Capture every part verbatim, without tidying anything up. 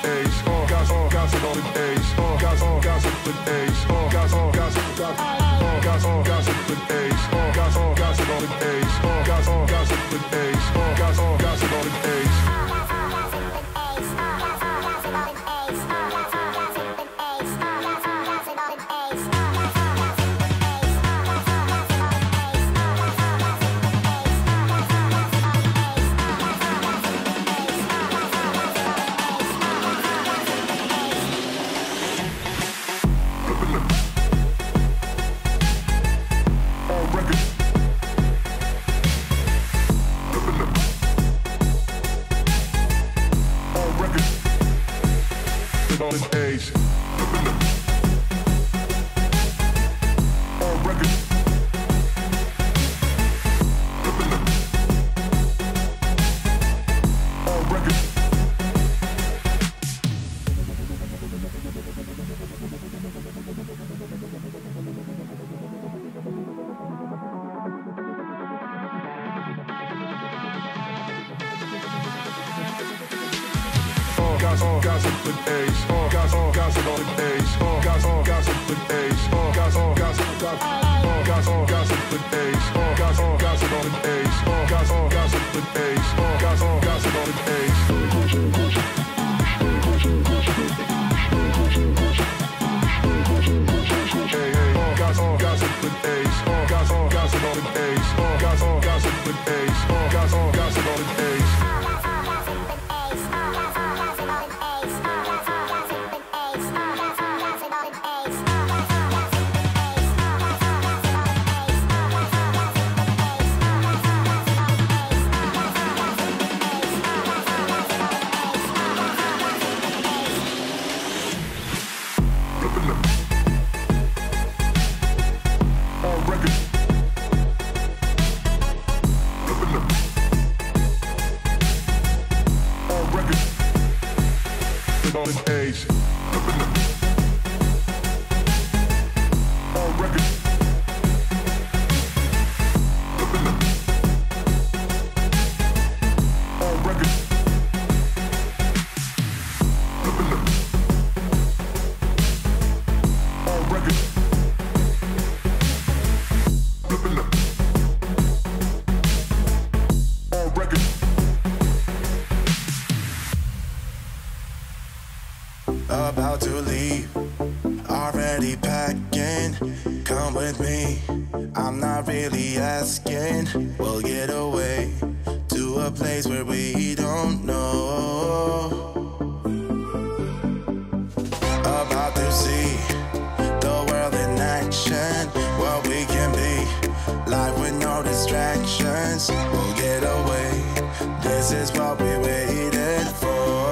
Ace. All guys, all guys are going Ace. All guys, all guys are with Ace. All guys, all guys are with All guys, all guys are with Ace. All guys, all guys are going Ace. All guys, all guys are with Ace. All guys, all guys are going Ace. All guys are with Ace. All guys, all guys are going Ace. All guys, all guys are with Ace. All guys, all guys are with All guys, all guys are with Ace. All guys, all guys are going Ace. All guys, all guys are with Ace. All guys, all guys are going Ace. Hey, hey, all guys, all guys are with Ace. All guys, all guys are going Ace. All guys, all guys are with Ace. All guys, all guys are going Ace. About to leave, already packing. Come with me, I'm not really asking. We'll get away to a place where we don't know. About to see the world in action, what we can be, life with no distractions. We'll get away, this is what we waited for.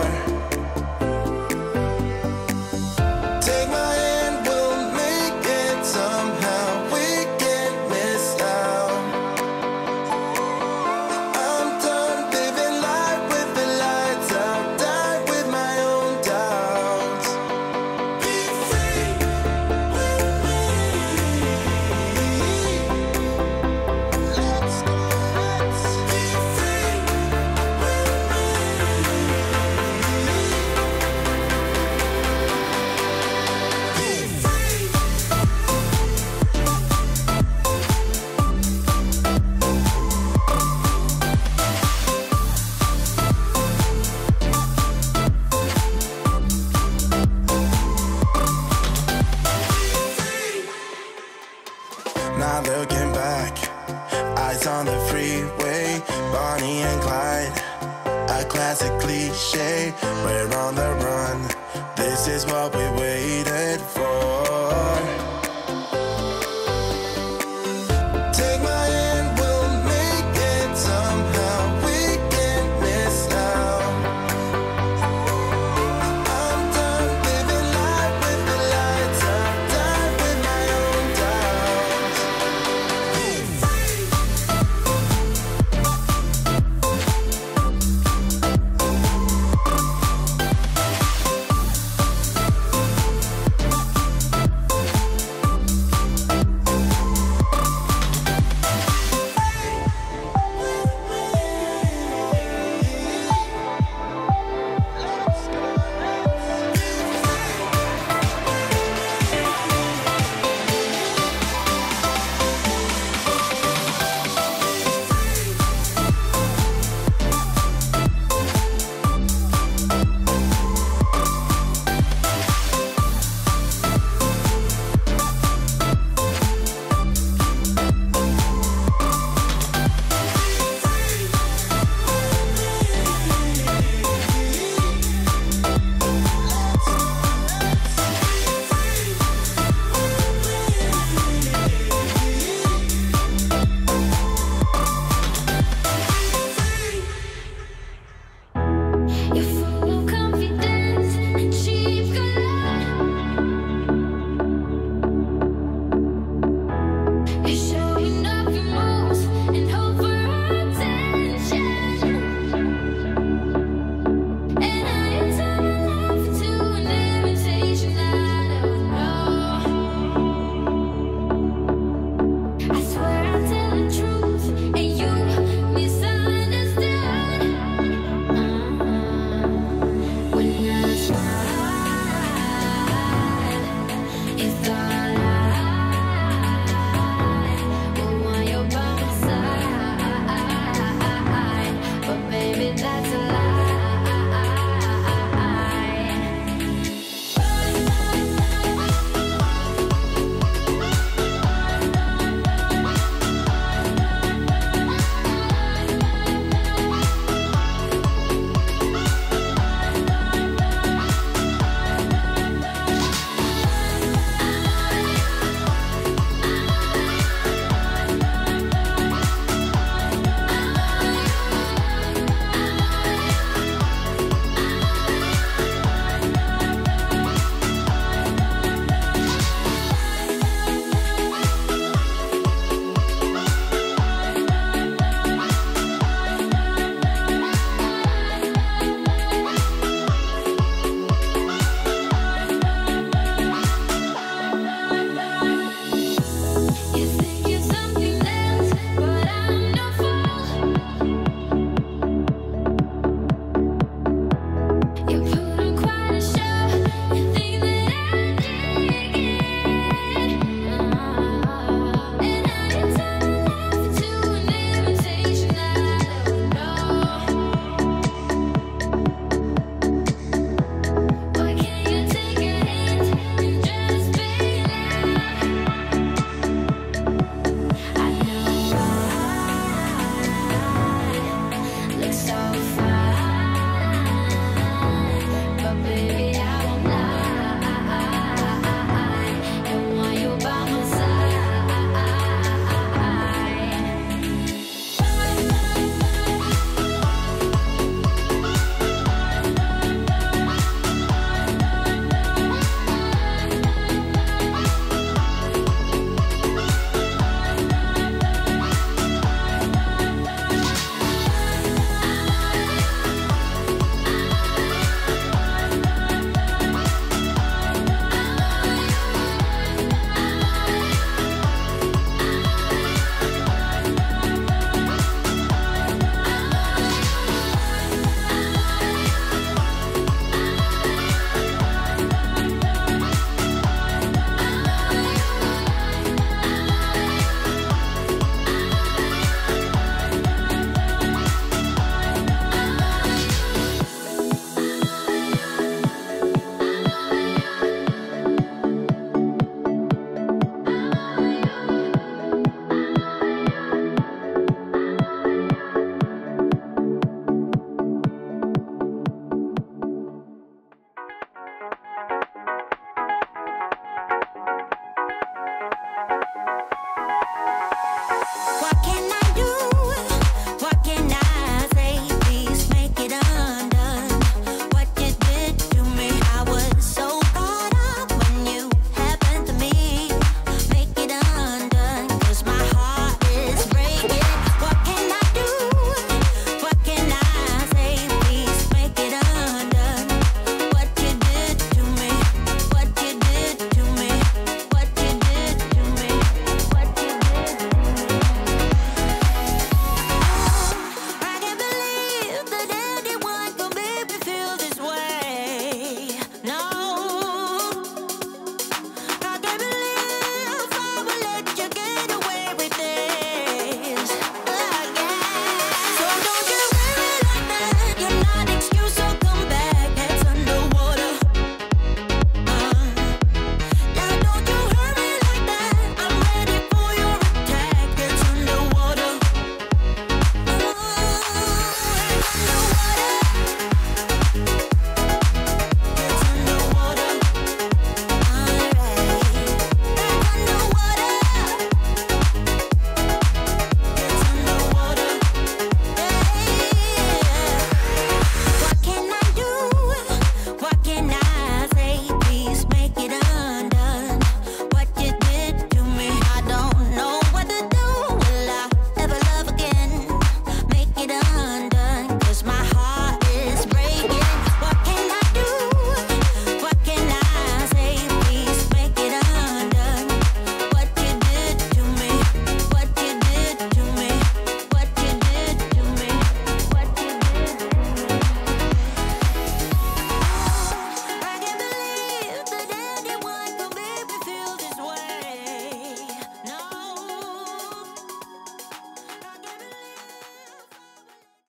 Not looking back, eyes on the freeway, Bonnie and Clyde, a classic cliche. We're on the run, this is what we waited for. Take my hand, we'll make it somehow. We can't miss out. I'm done living life with the lights out, died with my own doubts. Be free. without